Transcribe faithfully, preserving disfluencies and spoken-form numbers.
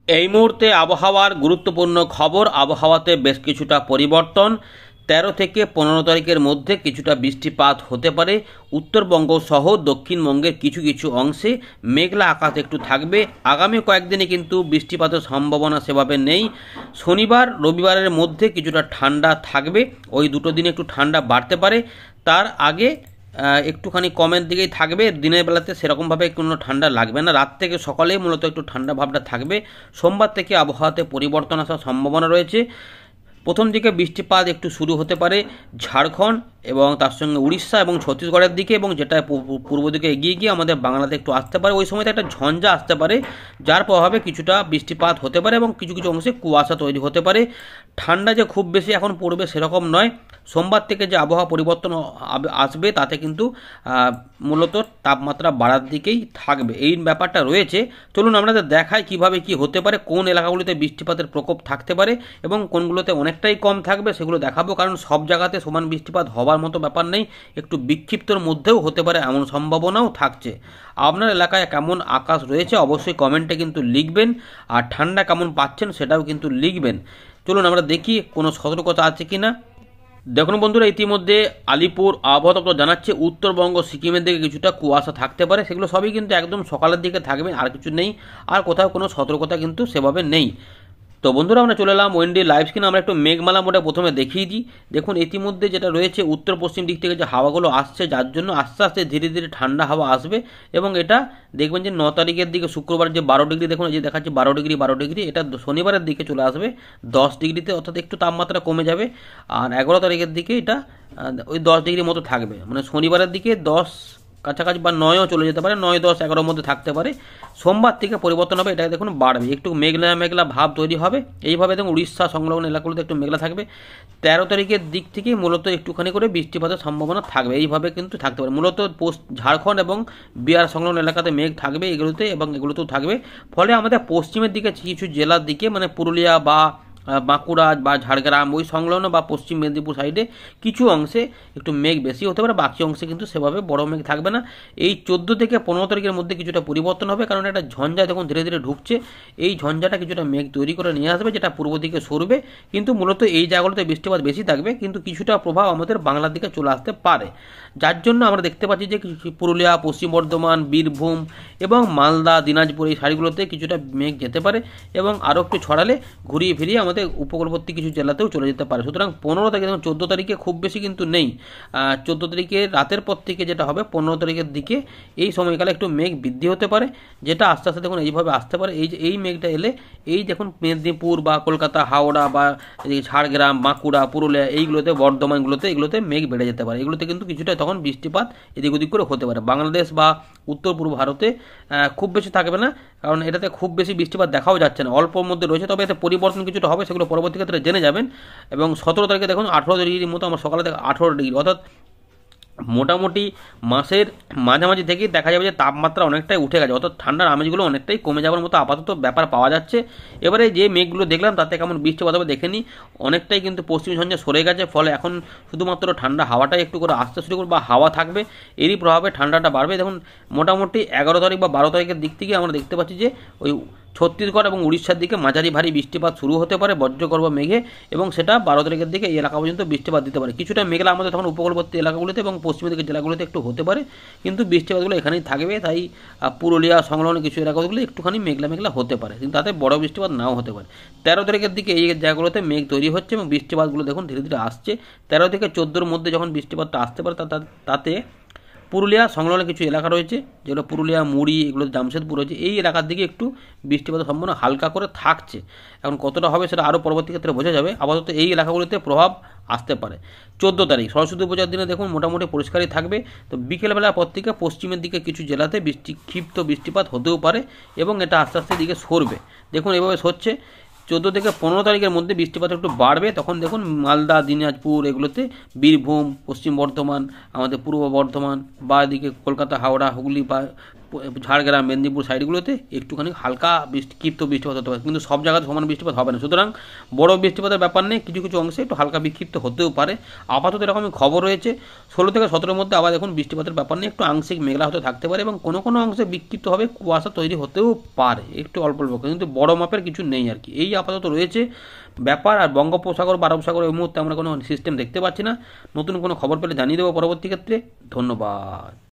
এই মুহূর্তে আবহাওয়ার গুরুত্বপূর্ণ খবর। আবহাওয়াতে বেশ কিছুটা পরিবর্তন। তেরো থেকে পনেরো তারিখের মধ্যে কিছুটা বৃষ্টিপাত হতে পারে। উত্তরবঙ্গ সহ দক্ষিণবঙ্গের কিছু কিছু অংশে মেঘলা আকাশ একটু থাকবে। আগামী কয়েকদিনে কিন্তু বৃষ্টিপাতের সম্ভাবনা সেভাবে নেই। শনিবার রবিবারের মধ্যে কিছুটা ঠান্ডা থাকবে, ওই দুটো দিনে একটু ঠান্ডা বাড়তে পারে। তার আগে একটুখানি কমের দিকেই থাকবে। দিনের বেলাতে সেরকমভাবে কোনো ঠান্ডা লাগবে না, রাত থেকে সকালেই মূলত একটু ঠান্ডা ভাবটা থাকবে। সোমবার থেকে আবহাওয়াতে পরিবর্তন আসার সম্ভাবনা রয়েছে। প্রথম দিকে বৃষ্টিপাত একটু শুরু হতে পারে ঝাড়খণ্ড এবং তার সঙ্গে উড়িষ্যা এবং ছত্তিশগড়ের দিকে, এবং যেটা পূর্ব দিকে এগিয়ে গিয়ে আমাদের বাংলাতে একটু আসতে পারে। ওই সময়তে একটা ঝঞ্ঝা আসতে পারে, যার প্রভাবে কিছুটা বৃষ্টিপাত হতে পারে এবং কিছু কিছু অংশে কুয়াশা তৈরি হতে পারে। ঠান্ডা যে খুব বেশি এখন পড়বে সেরকম নয়। সোমবার থেকে যে আবহাওয়া পরিবর্তন আসবে তাতে কিন্তু মূলত তাপমাত্রা বাড়ার দিকেই থাকবে, এই ব্যাপারটা রয়েছে। চলুন আপনাদের দেখাই কিভাবে কি হতে পারে, কোন এলাকাগুলিতে বৃষ্টিপাতের প্রকোপ থাকতে পারে এবং কোনগুলোতে অনেকটাই কম থাকবে সেগুলো দেখাবো। কারণ সব জায়গাতে সমান বৃষ্টিপাত হওয়ার মতো ব্যাপার নেই, একটু বিক্ষিপ্তর মধ্যেও হতে পারে এমন সম্ভাবনাও থাকছে। আপনার এলাকায় কেমন আকাশ রয়েছে অবশ্যই কমেন্টে কিন্তু লিখবেন, আর ঠান্ডা কেমন পাচ্ছেন সেটাও কিন্তু লিখবেন। চলুন আমরা দেখি কোনো সতর্কতা আছে কিনা। দেখুন বন্ধুরা, ইতিমধ্যে আলিপুর আবহাওয়া দপ্তর জানাচ্ছে উত্তরবঙ্গ সিকিমের দিকে কিছুটা কুয়াশা থাকতে পারে। সেগুলো সবই কিন্তু একদম সকালের দিকে থাকবে, আর কিছু নেই, আর কোথাও কোনো সতর্কতা কিন্তু সেভাবে নেই। তো বন্ধুরা, আমরা চলে এলাম ওয়েন্ডি লাইভ স্ক্রিনে। আমরা একটু মেঘমালা মোডে প্রথমে দেখিয়ে দিই। দেখুন ইতিমধ্যে যেটা রয়েছে উত্তর পশ্চিম দিক থেকে যে হাওয়াগুলো আসছে, যার জন্য আস্তে আস্তে ধীরে ধীরে ঠান্ডা হাওয়া আসবে। এবং এটা দেখবেন যে ন তারিখের দিকে শুক্রবার যে বারো ডিগ্রি, দেখুন এই যে দেখাচ্ছে বারো ডিগ্রি বারো ডিগ্রি, এটা শনিবারের দিকে চলে আসবে দশ ডিগ্রিতে, অর্থাৎ একটু তাপমাত্রা কমে যাবে। আর এগারো তারিখের দিকে এটা ওই দশ ডিগ্রির মতো থাকবে, মানে শনিবারের দিকে দশ কাছাকাছি বা নয়ও চলে যেতে পারে, নয় দশ এগারোর মধ্যে থাকতে পারে। সোমবার থেকে পরিবর্তন হবে, এটা দেখুন বাড়বে, একটু মেঘলা মেঘলা ভাব তৈরি হবে। এইভাবে দেখুন উড়িষ্যা সংলগ্ন এলাকাগুলোতে একটু মেঘলা থাকবে। তেরো তারিখের দিক থেকেই মূলত একটুখানি করে বৃষ্টিপাতের সম্ভাবনা থাকবে, এইভাবে কিন্তু থাকতে পারে। মূলত ঝাড়খণ্ড এবং বিহার সংলগ্ন এলাকাতে মেঘ থাকবে এগুলোতে, এবং এগুলোতেও থাকবে। ফলে আমাদের পশ্চিমের দিকে কিছু জেলার দিকে, মানে পুরুলিয়া বা বাঁকুড়া বা ঝাড়গ্রাম ওই সংলগ্ন বা পশ্চিম মেদিনীপুর সাইডে কিছু অংশে একটু মেঘ বেশি হতে পারে, বাকি অংশে কিন্তু সেভাবে বড় মেঘ থাকবে না। এই চোদ্দো থেকে পনেরো তারিখের মধ্যে কিছুটা পরিবর্তন হবে, কারণ একটা ঝঞ্ঝা যখন ধীরে ধীরে ঢুকছে, এই ঝঞ্ঝাটা কিছুটা মেঘ তৈরি করে নিয়ে আসবে, যেটা পূর্ব দিকে সরবে। কিন্তু মূলত এই জায়গাগুলোতে বৃষ্টিপাত বেশি থাকবে, কিন্তু কিছুটা প্রভাব আমাদের বাংলার দিকে চলে আসতে পারে। যার জন্য আমরা দেখতে পাচ্ছি যে পুরুলিয়া, পশ্চিম বর্ধমান, বীরভূম এবং মালদা, দিনাজপুর এই সাইডগুলোতে কিছুটা মেঘ যেতে পারে, এবং আরও একটু ছড়ালে ঘুরিয়ে ফিরিয়ে আমাদের উপকূলবর্তী কিছু জেলাতেও চলে যেতে পারে। সুতরাং পনেরো তারিখে, চোদ্দো তারিখে খুব বেশি কিন্তু নেই। চোদ্দো তারিখে রাতের পর থেকে যেটা হবে, পনেরো তারিখের দিকে এই সময়কালে একটু মেঘ বৃদ্ধি হতে পারে, যেটা আস্তে আস্তে দেখুন এইভাবে আসতে পারে। এই যে এই মেঘটা এলে এই দেখুন মেদিনীপুর বা কলকাতা, হাওড়া বা ঝাড়গ্রাম, বাঁকুড়া, পুরুলিয়া এইগুলোতে, বর্ধমানগুলোতে এগুলোতে মেঘ বেড়ে যেতে পারে। এগুলোতে কিন্তু কিছুটা তখন বৃষ্টিপাত এদিক ওদিক করে হতে পারে। বাংলাদেশ বা উত্তর পূর্ব ভারতে খুব বেশি থাকবে না, কারণ এটাতে খুব বেশি বৃষ্টিপাত দেখাও যাচ্ছে না, অল্পর মধ্যে রয়েছে। তবে এতে পরিবর্তন কিছুটা হবে, সেগুলো পরবর্তী ক্ষেত্রে জেনে যাবেন। এবং সতেরো তারিখে দেখুন আঠেরো ডিগ্রির মতো, আমার সকালে দেখো আঠেরো ডিগ্রি, অর্থাৎ মোটামুটি মাসের মাঝামাঝি থেকেই দেখা যাবে যে তাপমাত্রা অনেকটাই উঠে গেছে, অর্থাৎ ঠান্ডার আমেজগুলো অনেকটাই কমে যাওয়ার মতো আপাতত ব্যাপার পাওয়া যাচ্ছে। এবারে যে মেঘগুলো দেখলাম তাতে কেমন বৃষ্টিপাত হবে দেখে নিই। অনেকটাই কিন্তু পশ্চিম ঝঞ্ঝা সরে গেছে, ফলে এখন শুধুমাত্র ঠান্ডা হাওয়াটাই একটু করে আসতে শুরু করবে, বা হাওয়া থাকবে, এরই প্রভাবে ঠান্ডাটা বাড়বে। দেখুন মোটামুটি এগারো তারিখ বা বারো তারিখের দিক থেকে আমরা দেখতে পাচ্ছি যে ওই ছত্তিশগড় এবং উড়িষ্যার দিকে মাঝারি ভারী বৃষ্টিপাত শুরু হতে পারে বজ্রগর্ভ মেঘে, এবং সেটা বারো তারিখের দিকে এই এলাকা পর্যন্ত বৃষ্টিপাত দিতে পারে। কিছুটা মেঘলা আমাদের তখন উপকূলবর্তী এলাকাগুলিতে এবং পশ্চিমের দিকের জেলাগুলিতে একটু হতে পারে, কিন্তু বৃষ্টিপাতগুলো এখানেই থাকবে। তাই পুরুলিয়া সংলগ্ন কিছু এলাকাগুলো একটুখানি মেঘলা মেঘলা হতে পারে, কিন্তু তাতে বড় বৃষ্টিপাত নাও হতে পারে। তেরো তারিখের দিকে এই জায়গাগুলোতে মেঘ তৈরি হচ্ছে এবং বৃষ্টিপাতগুলো দেখুন ধীরে ধীরে আসছে। তেরো থেকে চোদ্দোর মধ্যে যখন বৃষ্টিপাতটা আসতে পারে, তাতে পুরুলিয়া সংলগ্ন কিছু এলাকা রয়েছে, যেগুলো পুরুলিয়া, মুড়ি, এগুলো জামশেদপুর রয়েছে, এই এলাকার দিকে একটু বৃষ্টিপাতের সম্ভাবনা হালকা করে থাকছে। এখন কতটা হবে সেটা আরও পরবর্তী ক্ষেত্রে বোঝা যাবে। আপাতত এই এলাকাগুলিতে প্রভাব আসতে পারে। চোদ্দো তারিখ সরস্বতী পূজার দিনে দেখুন মোটামুটি পরিষ্কারই থাকবে। তো বিকেলবেলার পর থেকে পশ্চিমের দিকে কিছু জেলাতে বৃষ্টি ক্ষিপ্ত বৃষ্টিপাত হতেও পারে, এবং এটা আস্তে আস্তে দিকে সরবে। দেখুন এভাবে সরছে। চোদ্দো থেকে পনেরো তারিখের মধ্যে বৃষ্টিপাত একটু বাড়বে, তখন দেখুন মালদা, দিনাজপুর এগুলোতে, বীরভূম, পশ্চিম বর্ধমান, আমাদের পূর্ব বর্ধমান বা এদিকে কলকাতা, হাওড়া, হুগলি বা ঝাড়গ্রাম মেদিনীপুর সাইডগুলোতে একটুখানি হালকা বৃষ্টি ক্ষিপ্ত বৃষ্টিপাত হতে পারে, কিন্তু সব জায়গাতে সমান বৃষ্টিপাত হবে না। সুতরাং বড় বৃষ্টিপাতের ব্যাপার নেই, কিছু কিছু অংশে একটু হালকা বিক্ষিপ্ত হতেও পারে। আপাতত এরকমই খবর রয়েছে। ষোলো থেকে সতেরোর মধ্যে আবার দেখুন বৃষ্টিপাতের ব্যাপার নেই, একটু আংশিক মেঘলা হতে থাকতে পারে এবং কোনো কোনো অংশে বিক্ষিপ্তভাবে কুয়াশা তৈরি হতেও পারে একটু অল্প অল্প, কিন্তু বড় মাপের কিছু নেই আর কি। এই আপাতত রয়েছে ব্যাপার। আর বঙ্গোপসাগর বা আরব সাগর এই মুহূর্তে আমরা কোনো সিস্টেম দেখতে পাচ্ছি না। নতুন কোনো খবর পেলে জানিয়ে দেবো পরবর্তী ক্ষেত্রে। ধন্যবাদ।